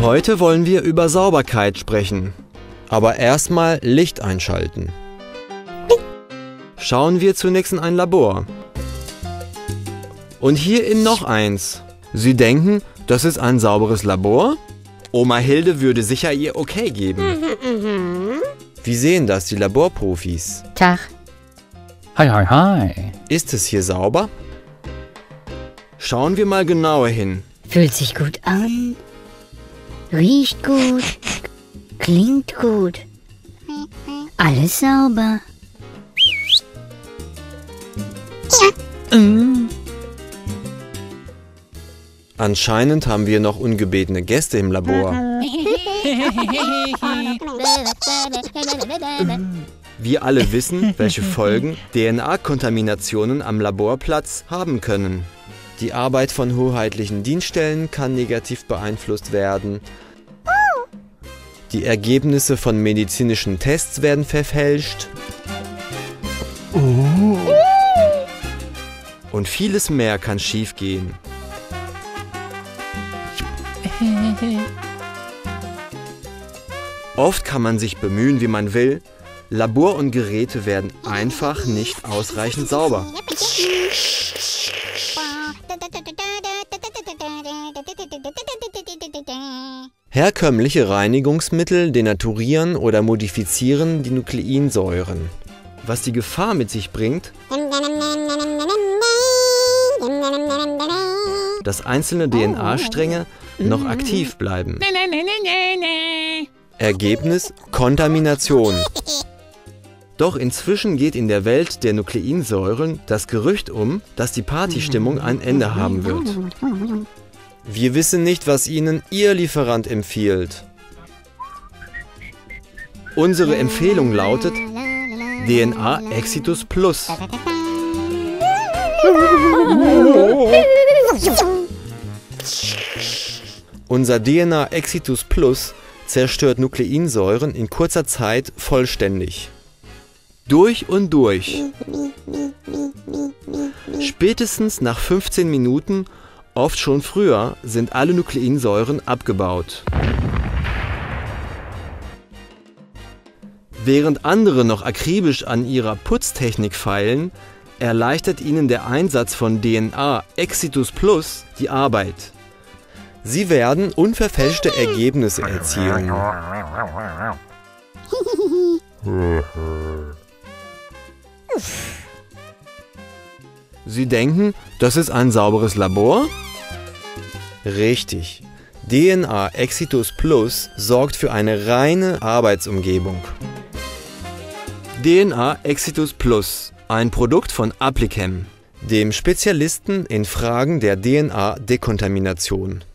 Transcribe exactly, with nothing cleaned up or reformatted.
Heute wollen wir über Sauberkeit sprechen. Aber erstmal Licht einschalten. Schauen wir zunächst in ein Labor. Und hier in noch eins. Sie denken, das ist ein sauberes Labor? Oma Hilde würde sicher ihr Okay geben. Wie sehen das die Laborprofis? Tag. Hi, hi, hi. Ist es hier sauber? Schauen wir mal genauer hin. Fühlt sich gut an. Riecht gut. Klingt gut. Alles sauber. Mm. Anscheinend haben wir noch ungebetene Gäste im Labor. Wir alle wissen, welche Folgen D N A-Kontaminationen am Laborplatz haben können. Die Arbeit von hoheitlichen Dienststellen kann negativ beeinflusst werden. Die Ergebnisse von medizinischen Tests werden verfälscht. Und vieles mehr kann schiefgehen. Oft kann man sich bemühen, wie man will. Labor und Geräte werden einfach nicht ausreichend sauber. Herkömmliche Reinigungsmittel denaturieren oder modifizieren die Nukleinsäuren. Was die Gefahr mit sich bringt, dass einzelne D N A-Stränge noch aktiv bleiben. Ergebnis: Kontamination. Doch inzwischen geht in der Welt der Nukleinsäuren das Gerücht um, dass die Partystimmung ein Ende haben wird. Wir wissen nicht, was Ihnen Ihr Lieferant empfiehlt. Unsere Empfehlung lautet D N A Exitus Plus. Unser D N A Exitus Plus zerstört Nukleinsäuren in kurzer Zeit vollständig. Durch und durch. Spätestens nach fünfzehn Minuten, oft schon früher, sind alle Nukleinsäuren abgebaut. Während andere noch akribisch an ihrer Putztechnik feilen, erleichtert ihnen der Einsatz von D N A Exitus Plus die Arbeit. Sie werden unverfälschte Ergebnisse erzielen. Sie denken, das ist ein sauberes Labor? Richtig. D N A Exitus Plus sorgt für eine reine Arbeitsumgebung. D N A Exitus Plus, ein Produkt von Applichem, dem Spezialisten in Fragen der D N A-Dekontamination.